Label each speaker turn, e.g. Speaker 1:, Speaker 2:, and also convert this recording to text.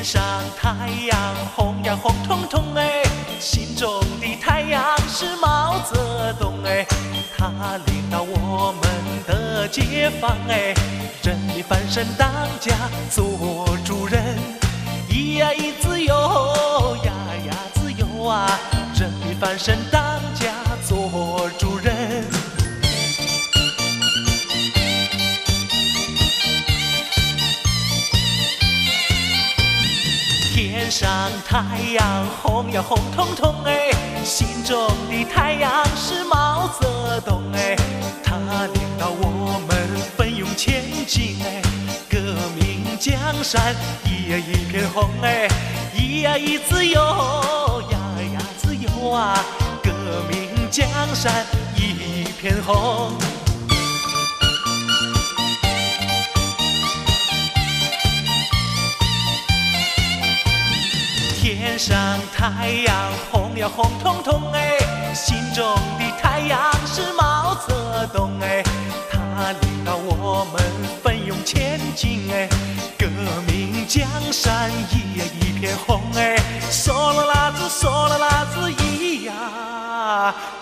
Speaker 1: 天上太阳红呀红彤彤哎，心中的太阳是毛泽东哎，他领导我们的解放哎，人民翻身当家做主人，咿呀咿自由呀呀自由啊，人民翻身当家做主人。天上太阳红呀红彤彤哎，心中的太阳是毛泽东哎，他领导我们奋勇前进哎，革命江山一片红哎，咿呀咿自由呀呀自由啊，革命江山一片红。天上太阳红呀红彤彤哎，心中的太阳是毛泽东哎，他领导我们奋勇前进哎，革命江山一片红哎，嗦啦啦子嗦啦啦子咿呀